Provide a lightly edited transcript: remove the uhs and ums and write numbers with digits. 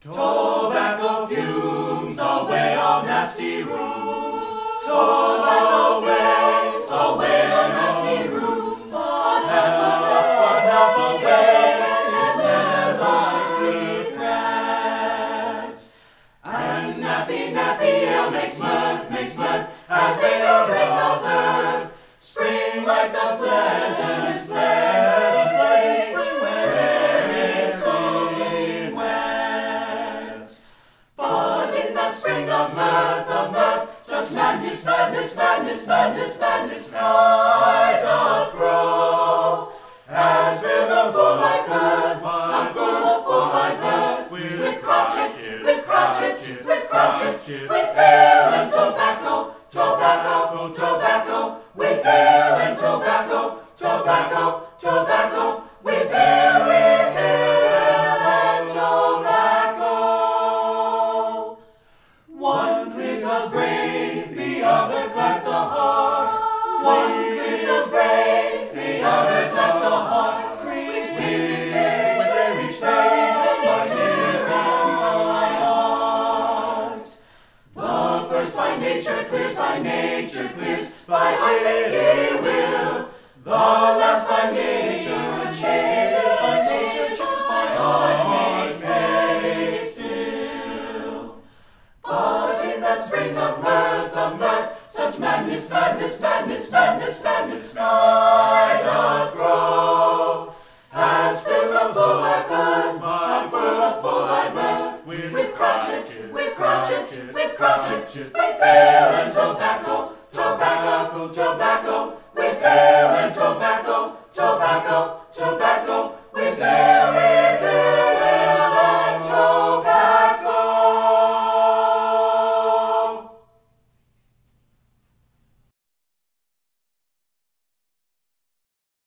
Tobacco fumes away all nasty roots. Tobacco waves away all nasty roots. But half a way is never lively frets. And nappy ale makes mirth, as they ring of earth. Spring like the pleasant spring where it slowly wets. But in that spring of mirth, such madness I doth grow, as fills a full my girth, with crotchets, with ale and tobacco, with ale and tobacco, with ale and tobacco. One clears the brain, the other glads the heart. One clears the brain, the other glads the heart. Each day, my dear heart. The first by nature clears, by highest giddy will. The last by nature changes, my heart makes very still. But in that spring of mirth, such madness I doth grow, as fills a full my girth, I'm full my mirth, with crotchets, with ale and tobacco.